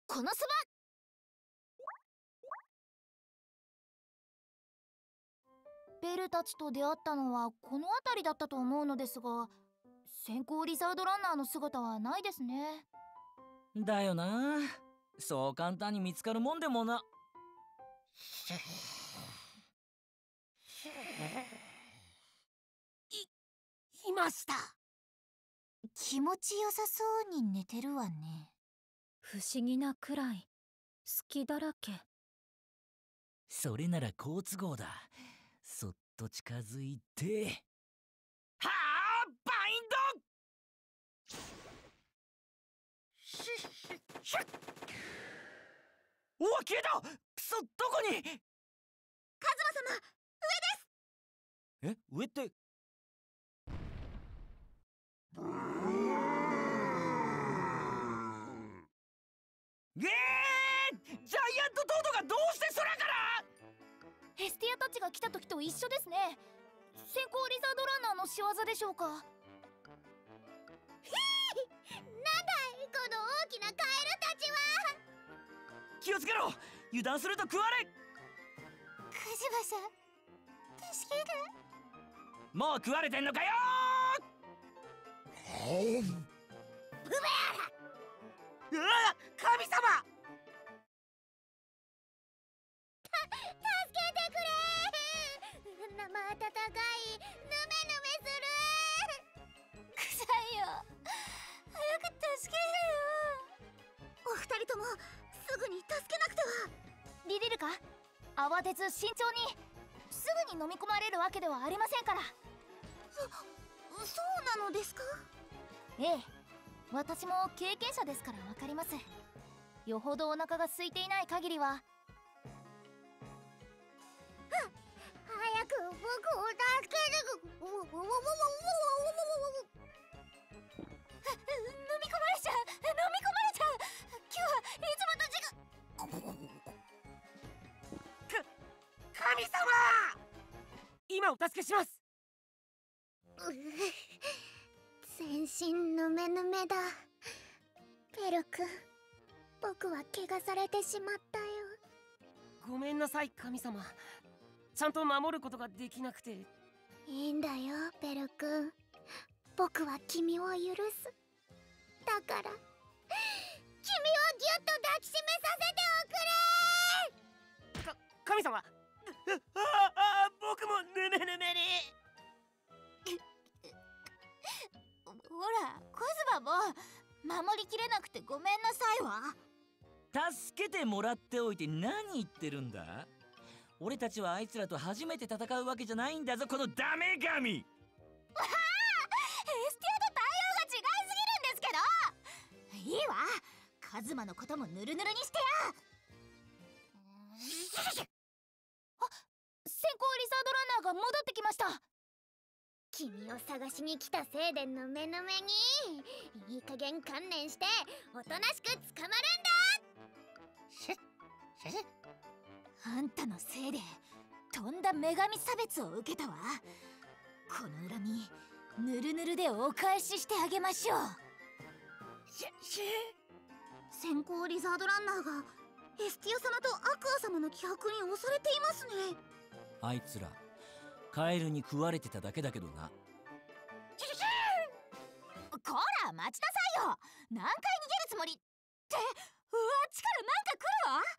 このそば。ベルたちと出会ったのはこの辺りだったと思うのですが、先行リザードランナーの姿はないですね。 だよな。そう簡単に見つかるもんでもな。 いました。 気持ちよさそうに寝てるわね。 不思議なくらい隙だらけ。 それなら好都合だ。そっと近づいて、はあ、バインド。おお、消えた。くそ、どこに。 カズマ様、 え、上って。ジャイアントトートがどうして空から。 ヘスティアたちが来た時と一緒ですね。先行リザードランナーの仕業でしょうか。なんだい、この大きなカエルたちは。 気をつけろ。油断すると食われ。 カズマさん、助ける。 もう食われてんのかようめえ。うわ、神様。 助けてくれ。生温かい、ヌメヌメする。臭いよ。早く助けるよ。お二人ともすぐに助けなくては。リリルか、慌てず慎重に。すぐに飲み込まれるわけではありませんから。そうなのですか。ええ、私も経験者ですからわかります。よほどお腹が空いていない限りは。早く僕を助けてく。飲み込まれちゃう。今日はいつもと違う。 神様、今お助けします。 全身ヌメヌメだ。ペル君、僕は怪我されてしまったよ。 ごめんなさい、神様。ちゃんと守ることができなくて。 いいんだよ、ペル君。僕は君を許す。だから君をギュッと抱きしめさせておくれ。 神様。僕もぬめぬめに。 ほら、コズマも守りきれなくてごめんなさいわ。 助けてもらっておいて何言ってるんだ。俺たちはあいつらと初めて戦うわけじゃないんだぞ、このダメ神。 ヘスティアと対応が違いすぎるんですけど。いいわ、カズマのこともヌルヌルにしてや。先行リザードランナーが戻ってきました。君を探しに来たせいでヌメヌメに。いい加減観念しておとなしく捕まるんだ。あんたのせいでとんだ女神差別を受けたわ。この恨みヌルヌルでお返ししてあげましょう。先行リザードランナーがエスティア様とアクア様の気迫に押されていますね。 あいつらカエルに食われてただけだけどな。 こら待ちなさいよ。何回逃げるつもりって。うわ、あっちからなんか来るわ。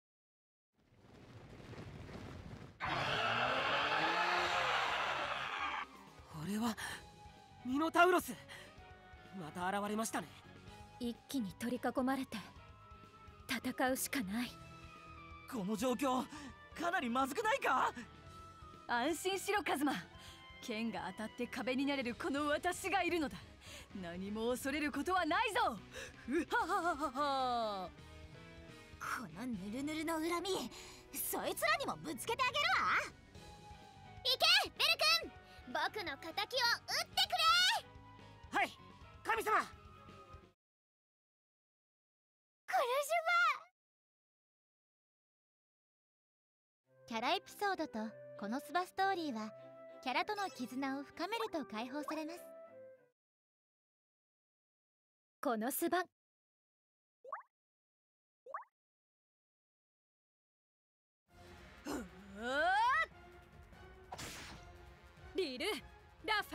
あれはミノタウロス。また現れましたね。 一気に取り囲まれて戦うしかない。 この状況かなりまずくないか。 安心しろカズマ。剣が当たって壁になれるこの私がいるのだ。何も恐れることはないぞ。うはははは。 このヌルヌルの恨み、そいつらにもぶつけてあげるわ。行けベル君、僕の敵を撃ってくれ。 はい、神様。 苦しば。キャラエピソードとこのスバストーリーはキャラとの絆を深めると解放されます。 このスバるラファー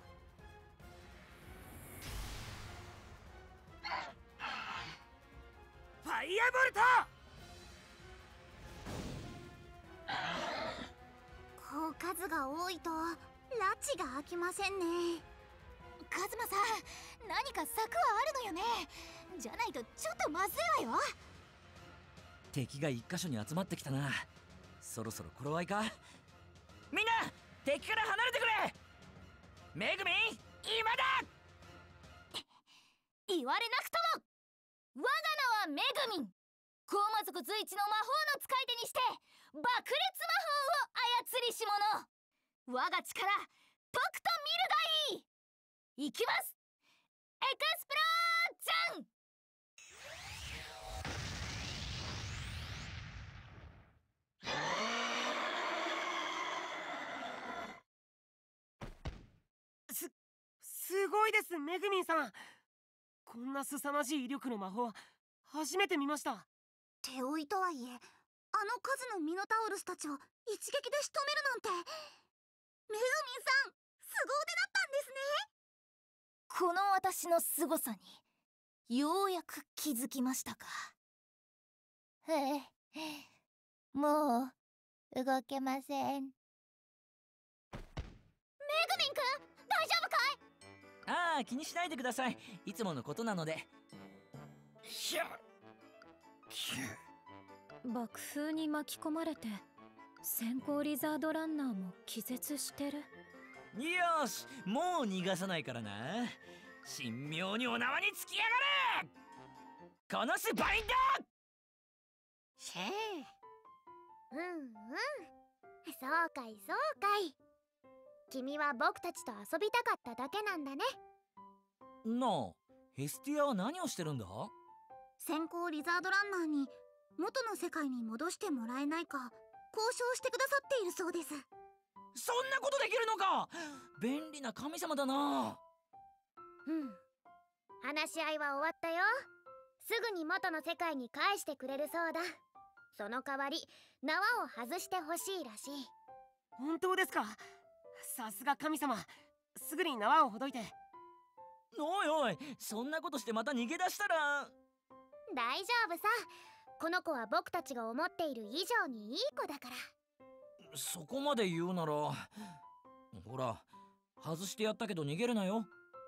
ファイアボルト。 こう数が多いと拉致が開きませんね。カズマさん、何か策はあるのよね。じゃないとちょっとまずいわよ。 敵が一箇所に集まってきたな。そろそろ頃合いか。みんな敵から離れてくれ。めぐみん、今だ。 言われなくとも、我が名はめぐみん。ゴーマ族随一の魔法の使い手にして爆裂魔法を操りし者。我が力とくと見るがいい。いきます。エクスプロージョン。 すごいです、めぐみんさん。こんな凄まじい威力の魔法初めて見ました。 手負いとはいえ、あの数のミノタウルスたちを一撃で仕留めるなんて、めぐみんさん凄腕だったんですね。この私の凄さにようやく気づきましたか。もう動けません。めぐみんくん、大丈夫かい？ ああ、気にしないでください。いつものことなので。 爆風に巻き込まれて先行リザードランナーも気絶してる。 よし、もう逃がさないからな。神妙にお縄につきやがれ。このスバインド。 そうかいそうかい。君は僕たちと遊びたかっただけなんだね。 なあ、ヘスティアは何をしてるんだ？ 先行リザードランナーに元の世界に戻してもらえないか交渉してくださっているそうです。 そんなことできるのか。便利な神様だな。 話し合いは終わったよ。すぐに元の世界に返してくれるそうだ。その代わり縄を外してほしいらしい。 本当ですか。さすが神様。すぐに縄をほどいて。 おいおい、そんなことしてまた逃げ出したら。 大丈夫さ。この子は僕たちが思っている以上にいい子だから。 そこまで言うなら、ほら、外してやったけど逃げるなよ。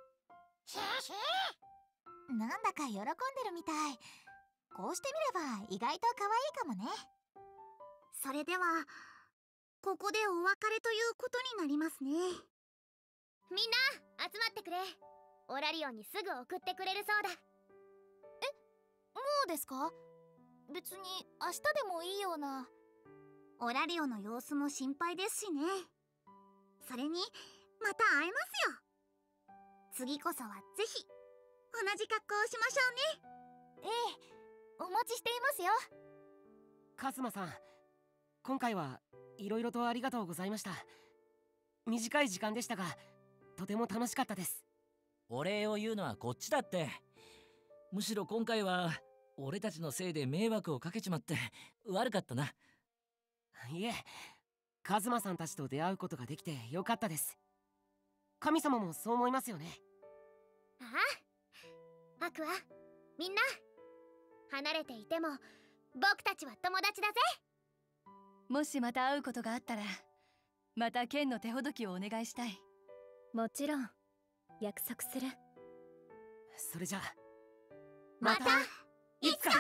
なんだか喜んでるみたい。こうしてみれば意外と可愛いかもね。それではここでお別れということになりますね。みんな集まってくれ。オラリオンにすぐ送ってくれるそうだ。もうですか？別に明日でもいいような。オラリオンの様子も心配ですしね。それにまた会えますよ。次こそはぜひ同じ格好をしましょうね。ええ、お待ちしていますよ。 カズマさん、今回はいろいろとありがとうございました。短い時間でしたがとても楽しかったです。 お礼を言うのはこっちだって。むしろ今回は俺たちのせいで迷惑をかけちまって悪かったな。 いえ、カズマさんたちと出会うことができてよかったです。神様もそう思いますよね。 ああ、アクア、みんな離れていても僕たちは友達だぜ。 もしまた会うことがあったらまた剣の手ほどきをお願いしたい。 もちろん約束する。 それじゃあまたいつか。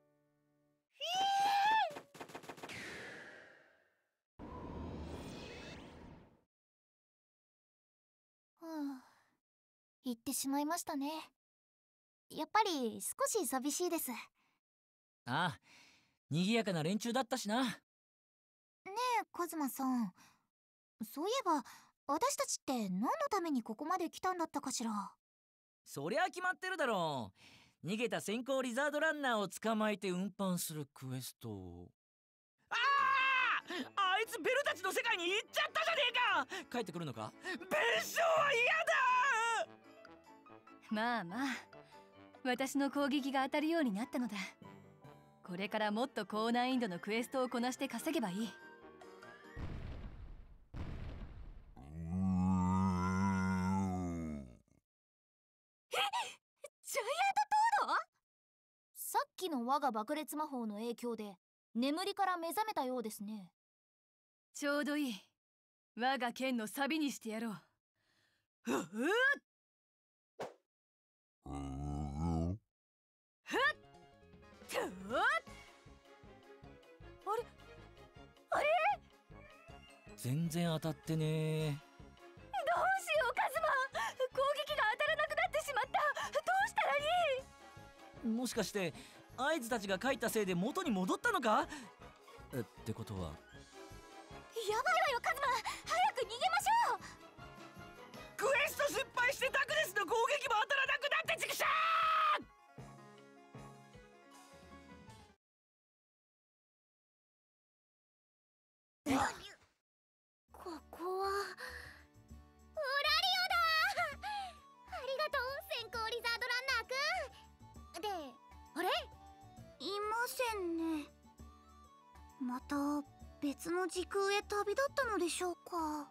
行ってしまいましたね。やっぱり少し寂しいです。ねああ、賑やかな連中だったしな。 え、カズマさん、そういえば私たちって何のためにここまで来たんだったかしら。 そりゃ決まってるだろう。逃げた先行リザードランナーを捕まえて運搬するクエスト。ああいつベルたちの世界に行っちゃったじゃねえか。帰ってくるのか。弁償は嫌だ。 まあまあ、私の攻撃が当たるようになったのだ。これからもっと高難易度のクエストをこなして稼げばいい。 きの我が爆裂魔法の影響で眠りから目覚めたようですね。 ちょうどいい。我が剣のサビにしてやろう。ふっふっふっとっ。あれ全然当たってねえ。 どうしようカズマ、攻撃が当たらなくなってしまった。どうしたらいい？ もしかして合図たちが帰ったせいで元に戻ったのか？ってことはやばいわよカズマ、早く逃げましょう。 クエスト失敗してダクネスの攻撃も当たらなくなってちくしょここはウラリオだ。ありがとう先行リザードランナーくん。で、あれ？いませんね。また別の時空へ旅立ったのでしょうか。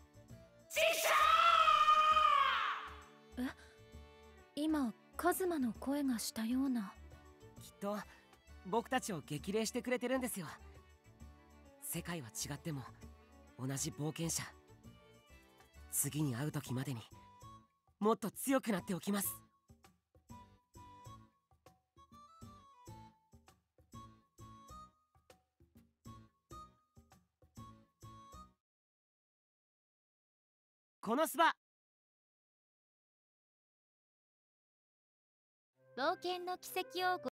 今カズマの声がしたような。 きっと僕たちを激励してくれてるんですよ。世界は違っても同じ冒険者。次に会う時までにもっと強くなっておきます。このスバ冒険の軌跡を